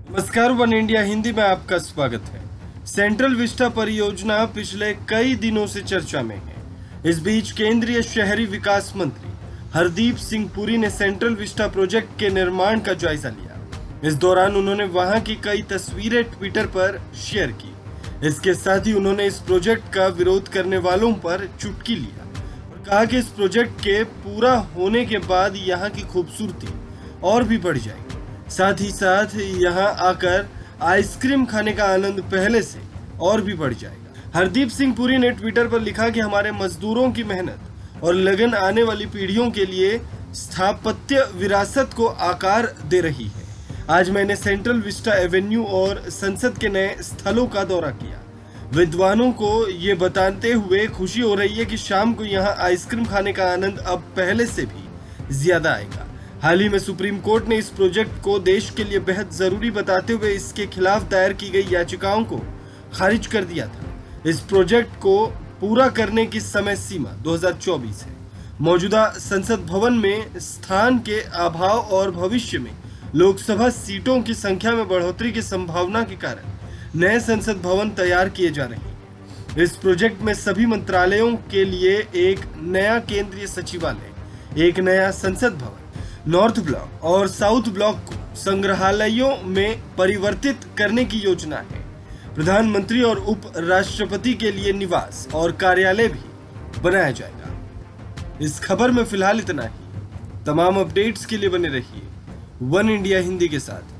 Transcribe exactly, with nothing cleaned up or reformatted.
नमस्कार, one India Hindi में आपका स्वागत है। सेंट्रल विस्टा परियोजना पिछले कई दिनों से चर्चा में है। इस बीच केंद्रीय शहरी विकास मंत्री हरदीप सिंह पुरी ने सेंट्रल विस्टा प्रोजेक्ट के निर्माण का जायजा लिया। इस दौरान उन्होंने वहां की कई तस्वीरें ट्विटर पर शेयर की। इसके साथ ही उन्होंने इस प्रोजेक्ट का विरोध करने वालों पर चुटकी लिया और कहा कि इस प्रोजेक्ट के पूरा होने के बाद यहाँ की खूबसूरती और भी बढ़ जाएगी। साथ ही साथ यहाँ आकर आइसक्रीम खाने का आनंद पहले से और भी बढ़ जाएगा। हरदीप सिंह पुरी ने ट्विटर पर लिखा कि हमारे मजदूरों की मेहनत और लगन आने वाली पीढ़ियों के लिए स्थापत्य विरासत को आकार दे रही है। आज मैंने सेंट्रल विस्टा एवेन्यू और संसद के नए स्थलों का दौरा किया। विद्वानों को ये बताते हुए खुशी हो रही है कि शाम को यहाँ आइसक्रीम खाने का आनंद अब पहले से भी ज्यादा आएगा। हाल ही में सुप्रीम कोर्ट ने इस प्रोजेक्ट को देश के लिए बेहद जरूरी बताते हुए इसके खिलाफ दायर की गई याचिकाओं को खारिज कर दिया था। इस प्रोजेक्ट को पूरा करने की समय सीमा दो हज़ार चौबीस है। मौजूदा संसद भवन में स्थान के अभाव और भविष्य में लोकसभा सीटों की संख्या में बढ़ोतरी की संभावना के कारण नए संसद भवन तैयार किए जा रहे हैं। इस प्रोजेक्ट में सभी मंत्रालयों के लिए एक नया केंद्रीय सचिवालय, एक नया संसद भवन, नॉर्थ ब्लॉक और साउथ ब्लॉक को संग्रहालयों में परिवर्तित करने की योजना है। प्रधानमंत्री और उप राष्ट्रपति के लिए निवास और कार्यालय भी बनाया जाएगा। इस खबर में फिलहाल इतना ही। तमाम अपडेट्स के लिए बने रहिए वन इंडिया हिंदी के साथ।